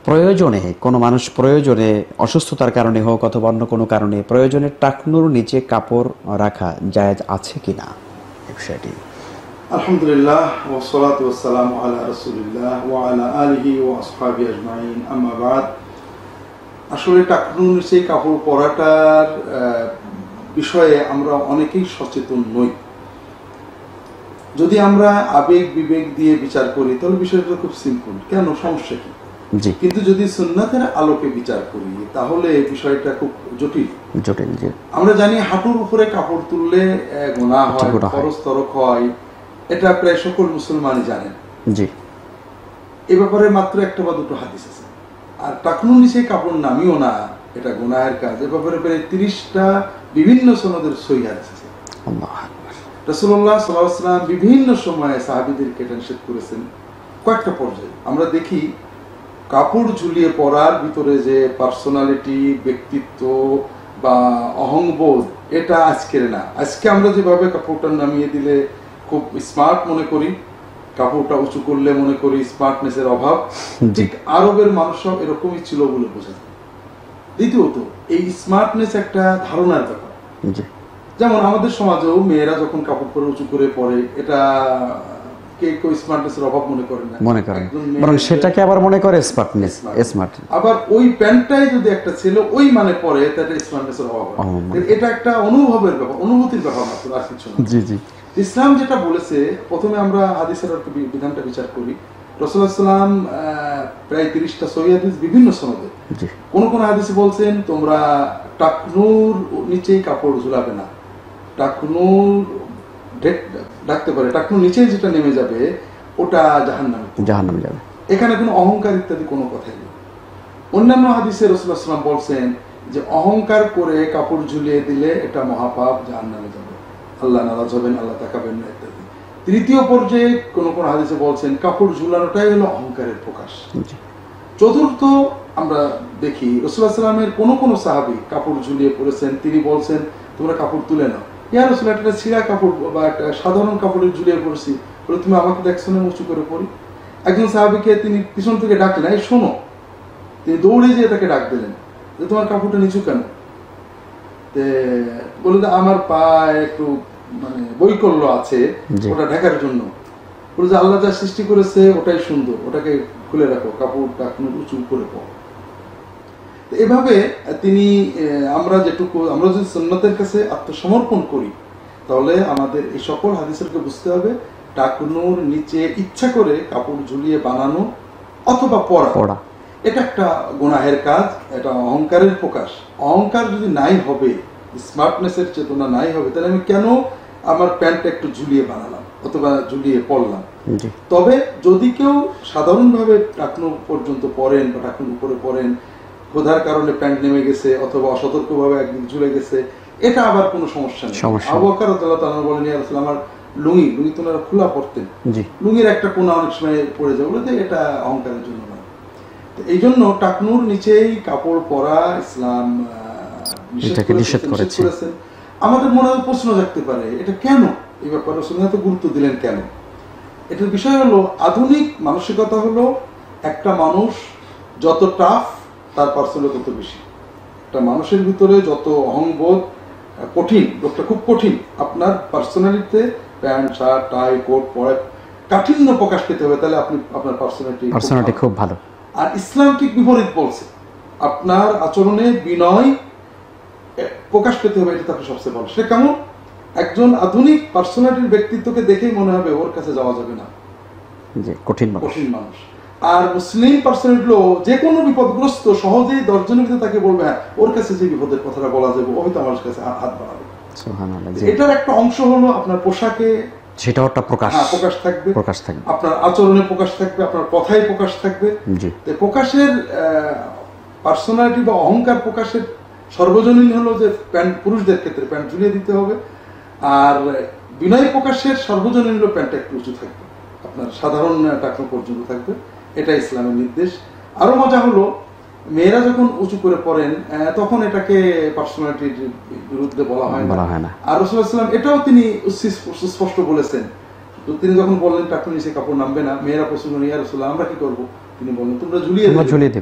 প্রয়োজনে কোনো মানুষ প্রয়োজনে অসুস্থতার কারণে হোক অথবা অন্য কোনো কারণে প্রয়োজনে টাকনুর নিচে কাপড় রাখা জায়েজ আছে কিনা এই বিষয়টি। আলহামদুলিল্লাহ ওয়াসসালাতু ওয়াসসালামু আলা রাসূলিল্লাহ ওয়া আলা আলিহি ওয়া আসহাবিহি আজমাইন, আম্মা বাদ। আসলে টাকনুর নিচে কাপড় পরাটার বিষয়ে আমরা অনেকেই সচেতন নই। যদি আমরা আবেগ বিবেক দিয়ে বিচার করি তাহলে বিষয়টা খুব সিম্পল, কেন সমস্যা কি? কিন্তু যদি সুন্নাতের আলোকে বিচার করি তাহলে বিষয়টা খুব জটিল। আমরা জানি হাঁটুর উপরে কাপড় তুললে গুনাহ হয়, ফরজ তরক হয়, এটা প্রায় সকল মুসলমানই জানেন। এ ব্যাপারে মাত্র একটা বা দুটো হাদিস আছে। আর টাকনুর নিচে কাপড় নামিও না, এটা গুনাহের কাজ। এ ব্যাপারে প্রায় 30টা বিভিন্ন সনদের সহিহ হাদিস আছে। রাসূলুল্লাহ সাল্লাল্লাহু আলাইহি ওয়াসাল্লাম বিভিন্ন সময়ে সাহাবীদেরকে এটা নিষেধ করেছেন। কয়েকটা পর্যায়ে আমরা দেখি কাপড় ঝুলিয়ে পরার ভিতরে যে পার্সোনালিটি, ব্যক্তিত্ব বা অহংবোধ, এটা আজকের না। আজকে আমরা যেভাবে কাপড়টা নামিয়ে দিলে খুব স্মার্ট মনে করি, কাপড়টা উঁচু করলে মনে করি স্মার্টনেসের অভাব, ঠিক আরবের মানুষরাও এরকমই ছিল বলে বোঝা যায়। দ্বিতীয়ত, এই স্মার্টনেস একটা ধারণার ব্যাপার। যেমন আমাদের সমাজেও মেয়েরা যখন কাপড় পরে উঁচু করে পরে, এটা কেউ স্মার্টনেসের অভাব মনে করে না, মনে করেন, বরং সেটাকে আবার মনে করে স্মার্টনেস। আবার ওই প্যান্টটাই যদি একটা ছেলে ওই মানে পরে, তাতে স্মার্টনেসের অভাব হয়। এটা একটা অনুভবের ব্যাপার, অনুভূতির ব্যাপার মাত্র, আর কিছু না। ইসলাম যেটা বলেছে, প্রথমে আমরা হাদিসের বিধানটা বিচার করি। রাসূলুল্লাহ সাল্লাল্লাহু আলাইহি ওয়াসাল্লাম প্রায় 30টা সহিহ হাদিস বিভিন্ন সনদে কোন কোন হাদিসে বলছেন তোমরা টাকনুর নিচেই কাপড় ঝুলাবে না, টাকনুর ডাকতে পারে, টাকনুর নিচে যেটা নেমে যাবে ওটা জাহান্নামে যাবে। এখানে কোনো অহংকার ইত্যাদি কোনো কথাই নেই। অন্যান্য হাদিসে রাসূলুল্লাহ সাল্লাল্লাহু আলাইহি ওয়াসাল্লাম বলছেন যে অহংকার করে কাপড় ঝুলিয়ে দিলে এটা মহাপাপ, জাহান্নামে যাবে, আল্লাহ নারাজ হবেন, আল্লাহ তাকাবেন না ইত্যাদি। তৃতীয় পর্যায়ে কোন কোন হাদিসে বলছেন কাপড় ঝুলানোটাই হলো অহংকারের প্রকাশ। চতুর্থ, আমরা দেখি রাসূলুল্লাহ সাল্লাল্লাহু আলাইহি ওয়াসাল্লামের কোন কোন সাহাবী কাপড় ঝুলিয়ে পড়েছেন, তিনি বলছেন তোমরা কাপড় তুলে নাও। ইয়া রাসূলুল্লাহ, একটা ছিঁড়া কাপড় বা একটা সাধারণ কাপড়ে ঝুলিয়ে পড়েছি, বলে তুমি আমাকে দেখছো না উঁচু করে পড়ি? একজন সাহাবীকে তিনি পিছন থেকে ডাকলেন, এই শোনো। তিনি দৌড়ে যেয়ে তাকে ডাক দিলেন যে তোমার কাপড়টা নিচু কেন? বলে যে আমার পায়ে একটু মানে বৈকল্য আছে, ওটা ঢাকার জন্য। বলে যে আল্লাহ যা সৃষ্টি করেছে ওটাই সুন্দর, ওটাকে খুলে রাখো, কাপড়টা উঁচু করে পড়ো। এভাবে তিনি আমরা যদি সুন্নতের কাছে আত্মসমর্পণ করি তাহলে আমাদের এই সকল হাদিসেরকে বুঝতে হবে টাকনুর নিচে ইচ্ছা করে কাপড় ঝুলিয়ে বানানো অথবা পরা এটা একটা গুনাহের কাজ, এটা অহংকারের প্রকাশ। অহংকার যদি নাই হবে, স্মার্টনেসের চেতনা নাই হবে, তাহলে আমি কেন আমার প্যান্টটা একটু ঝুলিয়ে বানালাম অথবা ঝুলিয়ে পরলাম? তবে যদি কেউ সাধারণভাবে টাকনু পর্যন্ত পরেন বা টাকনুর উপরে পরেন, ক্ষুধার কারণে প্যান্ট নেমে গেছে অথবা অসতর্কভাবে একদিন ঝুলে গেছে, এটা আবার কোনো সমস্যা নেই। আবু বকর রাদিয়াল্লাহু তাআলা বলেন, ইয়া রাসূলুল্লাহ, আমার লুঙ্গি তো ওনারা খোলা পরতেন, লুঙ্গির একটা কোণা অনেক সময় পড়ে যায়, বলে এটা অহংকারের জন্য নয়। এই জন্য টাকনুর নিচেই কাপড় পরা ইসলাম নিষেধ করেছেন। আমাদের মনে প্রশ্ন জাগতে পারে, এটা কেন? এই ব্যাপারে রাসূলুল্লাহ এত গুরুত্ব দিলেন কেন? এটার বিষয় হলো আধুনিক মানসিকতা হলো একটা মানুষ যত টাফ তার পার্সোনালিটি তত বেশি। একটা মানুষের ভিতরে যত অহংবোধ কঠিন, লোকটা খুব কঠিন, আপনার পার্সোনালিটিতে প্যান্ট শার্ট টাই কোট পরে কাঠিন্য প্রকাশ পেতে হবে, তাহলে আপনি আপনার পার্সোনালিটি খুব ভালো। আর ইসলাম ঠিক বিপরীত বলছে, আপনার আচরণে বিনয় প্রকাশ পেতে হবে, এটা তাকে সবচেয়ে ভালো। সে কেমন? একজন আধুনিক পার্সোনালিটির ব্যক্তিত্বকে দেখেই মনে হবে ওর কাছে যাওয়া যাবে না, কঠিন মানুষ। আর মুসলিম পার্সোনালিটি যে কোনো বিপদগ্রস্ত সহজেই 10 জনের ভিতরে তাকে বলবে হ্যাঁ ওর কাছে যে বিপদের কথাটা বলা যাবে, ও হয়তো আমার কাছে হাত বাড়াবে। এটার একটা অংশ হলো আপনার পোশাকে সেটাও একটা প্রকাশ থাকবে, আপনার আচরণে প্রকাশ থাকবে, আপনার কথায় প্রকাশ থাকবে। প্রকাশের পার্সোনালিটি বা অহংকার প্রকাশের সর্বজনীন হলো যে প্যান্ট, পুরুষদের ক্ষেত্রে প্যান্ট ঝুলিয়ে দিতে হবে। আর বিনয় প্রকাশের সর্বজনীন হলো প্যান্টটা একটু উঁচু থাকবে, আপনার সাধারণ টাকনু পর্যন্ত থাকবে। এটা ইসলামের নির্দেশ। আরো মজা হলো মেয়েরা যখন উঁচু করে পড়েন তখন এটাকে পার্সোনালিটির বিরুদ্ধে বলা হয় না। আর রাসূলুল্লাহ সাল্লাল্লাহু আলাইহি ওয়াসাল্লাম এটাও তিনি সুস্পষ্ট বলেছেন। তিনি যখন বললেন টাকনু নিচে কাপড় নামবে না, মেয়েরা প্রশ্ন করেন, ইয়া রাসূলুল্লাহ আমরা কি করব? তিনি বললেন তোমরা ঝুলিয়ে দেবে।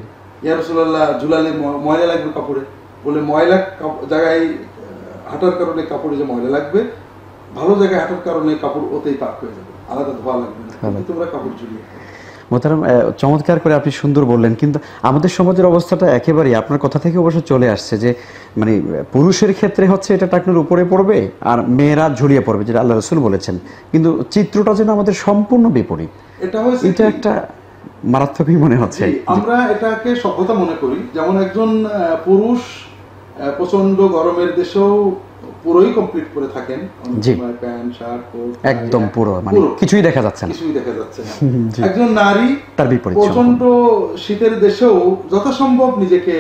ইয়া রাসূলুল্লাহ ঝুলালে ময়লা লাগবে কাপড়ে, বলে ময়লা জায়গায় হাঁটার কারণে কাপড়ে যে ময়লা লাগবে, ভালো জায়গায় হাঁটার কারণে কাপড় ওতেই পাক হয়ে যাবে, আলাদা ধোয়া লাগবে না, তোমরা কাপড় ঝুলিয়ে। মোহতারাম, চমৎকার করে আপনি সুন্দর বললেন, কিন্তু আমাদের সমাজের অবস্থাটা একেবারেই আপনার কথা থেকে অবশ্য চলে আসছে যে মানে পুরুষের ক্ষেত্রে হচ্ছে এটা টাকনুর উপরে পড়বে আর মেয়েরা ঝুলিয়ে পড়বে, যেটা আল্লাহ রাসূল বলেছেন, কিন্তু চিত্রটা যেন আমাদের সম্পূর্ণ বিপরীত। এটা একটা মারাত্মকই মনে হচ্ছে। আমরা এটাকে সভ্যতা মনে করি, যেমন একজন পুরুষ প্রচন্ড গরমের দেশেও পুরোই কমপ্লিট করে থাকেন, প্যান্ট শার্ট একদম পুরো, মানে কিছুই দেখা যাচ্ছে না। একজন নারী তার বিপরীত, প্রচন্ড শীতের দেশেও যথাসম্ভব নিজেকে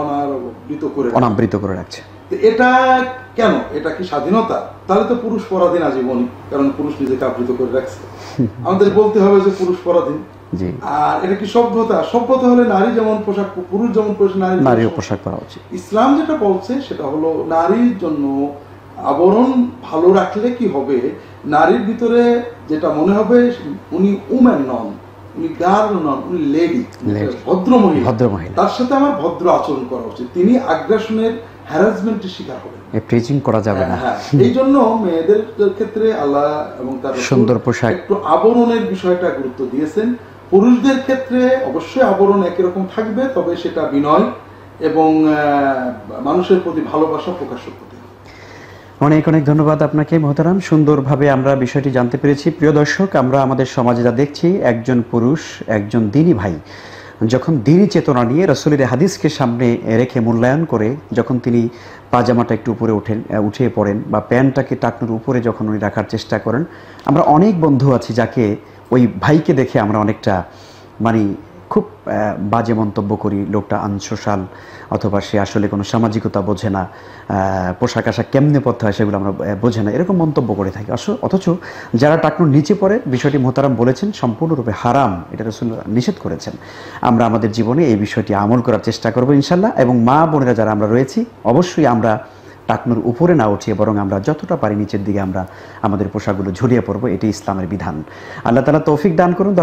অনাবৃত করে রাখছে। এটা কেন? এটা কি স্বাধীনতা? তাহলে তো পুরুষ পরাধীন আজীবনই, কারণ পুরুষ নিজেকে আবৃত করে রাখছে। আমাদের বলতে হবে যে পুরুষ পরাধীন। আর এটা কি সভ্যতা? সভ্যতা হলে নারী যেমন পোশাক, পুরুষ যেমন নারীও পোশাক পরা উচিত। ইসলাম যেটা বলছে সেটা হলো নারীর জন্য আবরণ ভালো রাখলে কি হবে, নারীর ভিতরে যেটা মনে হবে উনি উম্যান নন, উনি গার্ল নন, উনি লেডি, ভদ্র মহিলা, তার সাথে আমার ভদ্র আচরণ করা উচিত, তিনি আগ্রাসনের হ্যারাসমেন্টের শিকার হবেন, প্রিচিং করা যাবে না। এই জন্য মেয়েদের ক্ষেত্রে আল্লাহ এবং তার সুন্দর পোশাক, একটু আবরণের বিষয়টা গুরুত্ব দিয়েছেন। পুরুষদের ক্ষেত্রে অবশ্যই আবরণ একই রকম থাকবে, তবে সেটা বিনয় এবং মানুষের প্রতি ভালোবাসা প্রকাশ করতে। অনেক অনেক ধন্যবাদ আপনাকে মোহতারাম, সুন্দরভাবে আমরা বিষয়টি জানতে পেরেছি। প্রিয় দর্শক, আমরা আমাদের সমাজে যা দেখছি, একজন পুরুষ, একজন দ্বীনী ভাই যখন দ্বীনী চেতনা নিয়ে রাসূলের হাদিসকে সামনে রেখে মূল্যায়ন করে, যখন তিনি পাজামাটা একটু উপরে উঠিয়ে পড়েন বা প্যান্টটাকে টাকনুর উপরে যখন উনি রাখার চেষ্টা করেন, আমরা অনেক বন্ধু আছি যাকে ওই ভাইকে দেখে আমরা অনেকটা মানে খুব বাজে মন্তব্য করি, লোকটা আনসোশাল, অথবা সে আসলে কোনো সামাজিকতা বোঝে না, পোশাক আশাক কেমনে পড়তে হয় সেগুলো আমরা বোঝে না, এরকম মন্তব্য করে থাকি। অথচ যারা টাকনুর নিচে পড়ে, বিষয়টি মোহতারাম বলেছেন সম্পূর্ণরূপে হারাম, এটা রাসূল নিষেধ করেছেন। আমরা আমাদের জীবনে এই বিষয়টি আমল করার চেষ্টা করবো ইনশাল্লাহ। এবং মা বোনেরা যারা আমরা রয়েছি, অবশ্যই আমরা টাকনুর উপরে না উঠিয়ে বরং আমরা যতটা পারি নিচের দিকে আমরা আমাদের পোশাকগুলো ঝুলিয়ে পড়বো, এটি ইসলামের বিধান। আল্লাহ তাআলা তৌফিক দান করুন।